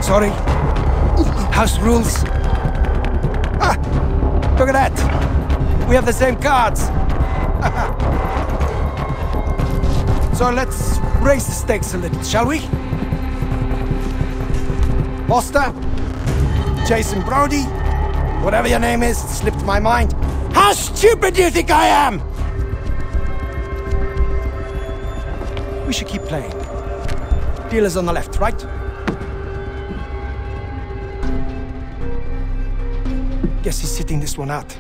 Sorry. House rules. Ah, look at that. We have the same cards. So let's raise the stakes a little, shall we? Foster? Jason Brody? Whatever your name is, it slipped my mind. How stupid do you think I am? We should keep playing. Dealer's on the left, right? Guess he's sitting this one out.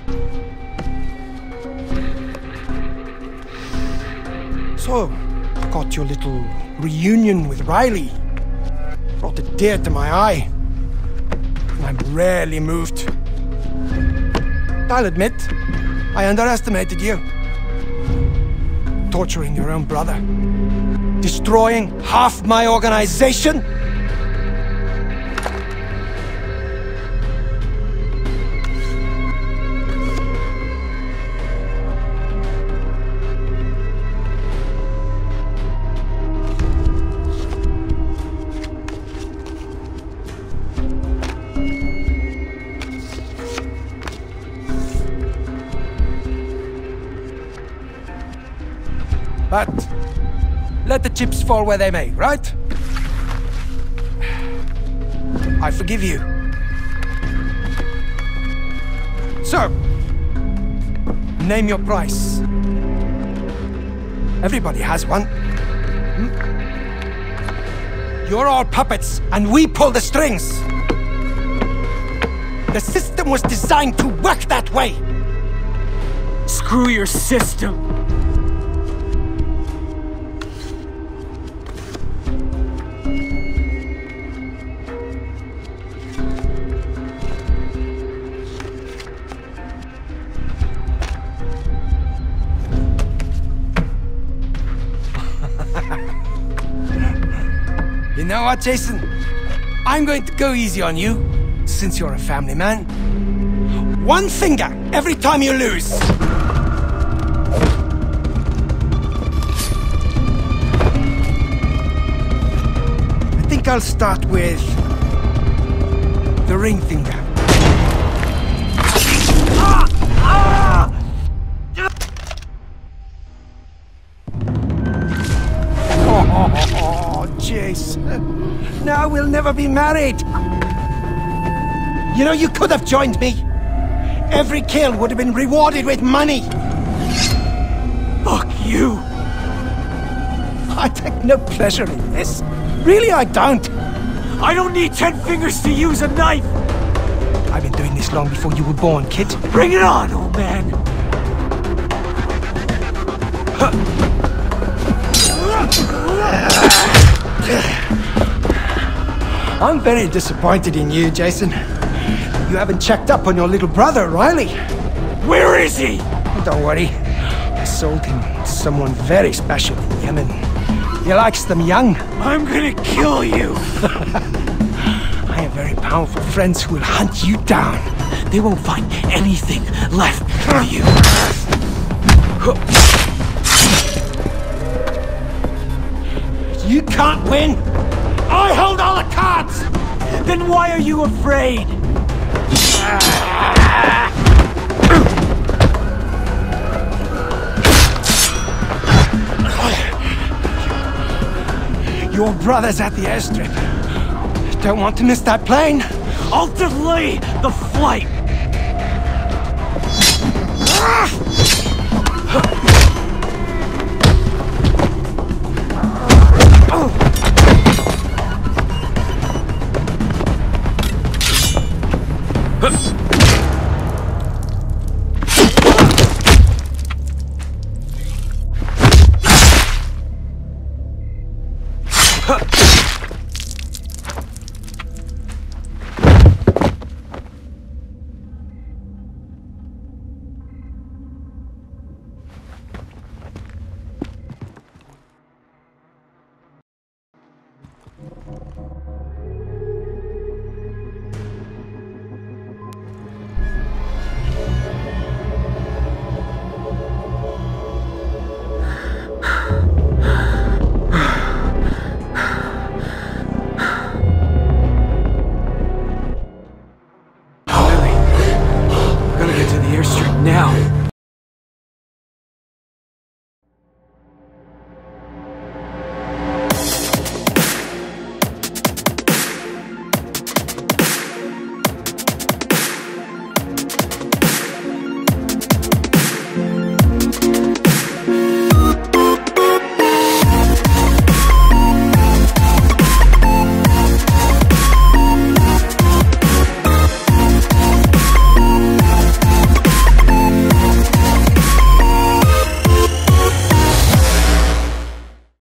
So, got your little reunion with Riley. Brought a tear to my eye. I'm rarely moved. I'll admit, I underestimated you. Torturing your own brother. Destroying half my organization. But let the chips fall where they may, right? I forgive you. So, name your price. Everybody has one. You're all puppets, and we pull the strings. The system was designed to work that way. Screw your system. You know what, Jason? I'm going to go easy on you, since you're a family man. One finger every time you lose. I think I'll start with the ring finger. Oh, Jason. Now we'll never be married. You know, you could have joined me. Every kill would have been rewarded with money. Fuck you. I take no pleasure in this. Really, I don't. I don't need 10 fingers to use a knife. I've been doing this long before you were born, kid. Bring it on, old man. I'm very disappointed in you, Jason. You haven't checked up on your little brother, Riley. Where is he? Don't worry. I sold him to someone very special in Yemen. He likes them young. I'm gonna kill you. I have very powerful friends who will hunt you down. They won't find anything left for you. You can't win! I hold all the cards! Then why are you afraid? Your brother's at the airstrip. Don't want to miss that plane. I'll delay the flight.